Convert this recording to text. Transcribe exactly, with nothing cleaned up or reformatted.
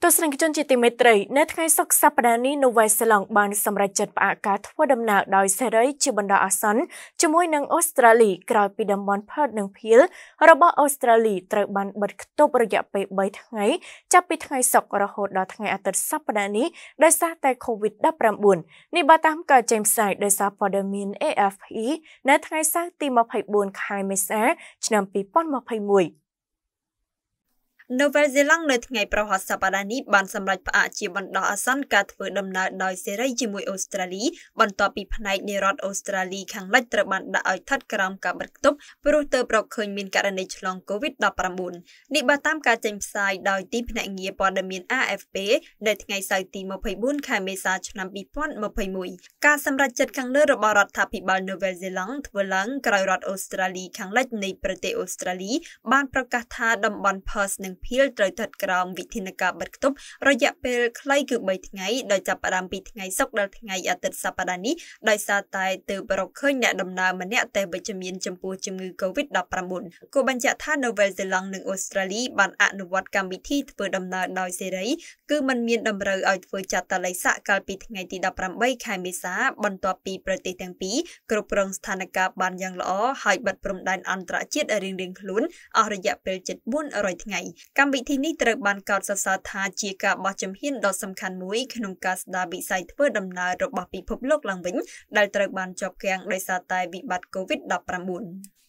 ទស្សនិកជនជាទីមេត្រីនៅថ្ងៃសុក្រសប្តាហ៍នេះនៅវ៉ៃសេឡង់បានសម្រេចចិត្តផ្អាកការធ្វើដំណើរដោយសេរីជាបណ្ដោះអាសន្នជាមួយនឹងអូស្ត្រាលីក្រោយពីតំបន់ Perth និង Peel របស់អូស្ត្រាលីត្រូវបានបិទគប់រយៈពេលបីថ្ងៃចាប់ពីថ្ងៃសុក្ររហូតដល់ថ្ងៃអាទិត្យសប្តាហ៍នេះដោយសារតែ កូវីដ ដប់ប្រាំបួន នេះបានតាមការចេញផ្សាយដោយសារព័ត៌មាន A F P នៅថ្ងៃសៅរ៍ទីម្ភៃបួនខែមេសាឆ្នាំពីរពាន់ម្ភៃមួយនៅវ៉ែលសេឡង់នៅថ្ងៃប្រហ័សសប្តាហ៍នេះបានសម្រេចផ្អាកជាបណ្ដោះអាសន្នការធ្វើដំណើរដោយសេរីជាមួយអូស្ត្រាលីបន្ទាប់ពីផ្នែកនៃរដ្ឋអូស្ត្រាលីខាងលិចត្រូវបានដាក់ឲ្យស្ថិតក្រោមការបិទគប់ព្រោះទើបរកឃើញមានករណីឆ្លង កូវីដ ដប់ប្រាំបួន នេះបានតាមការចេញផ្សាយដោយទីភ្នាក់ងារព័ត៌មាន A F P នៅថ្ងៃសៅរ៍ទីម្ភៃបួនខែមេសាឆ្នាំពីរពាន់ម្ភៃមួយ ការសម្រេចចិត្តខាងលើរបស់រដ្ឋាភិបាលនៅវ៉ែលសេឡង់ធ្វើឡើងក្រោយរដ្ឋអូស្ត្រាលីខាងលិចនៃប្រទេសអូស្ត្រាលីបានប្រកាសថាតំបន់ Perth និង Peel ត្រូវស្ថិតក្រោមវិធានការបិទគប់រយៈពេលខ្លីគឺបីថ្ងៃដោយចាប់ផ្ដើមពីថ្ងៃសុក្រដល់ថ្ងៃអាទិត្យសប្តាហ៍នេះដោយសារតែទើបរកឃើញអ្នកដំណើរម្នាក់តែវិជ្ជមានចំពោះជំងឺ កូវីដ ដប់ប្រាំបួន គូបញ្ជាក់ថានៅវ៉ែលសេឡង់និងអូស្ត្រាលីបានអនុវត្តកម្មវិធីធ្វើដំណើរដោយសេរីគឺมันមានតម្រូវឲ្យធ្វើចាត់តាល័យស័កកាលពីថ្ងៃទីដប់ប្រាំបីខែមេសាបន្ទាប់ពីប្រទេសទាំងពីរគ្រប់គ្រងស្ថានភាពបានយ៉ាងល្អហើយបិទព្រំដែនអន្តរជាតិរៀងៗខ្លួនអស់រយៈពេលជិតបួនរយថ្ងៃកម្មវិធីនេះត្រូវបានកោតសរសើរថាជាការបោះជំហានដ៏សំខាន់មួយក្នុងការស្ដារវិស័យធ្វើដំណើររបស់ពិភពលោកឡើងវិញដែលត្រូវបានជាប់គាំងដោយសារតែវិបត្តិ កូវីដ ដប់ប្រាំបួន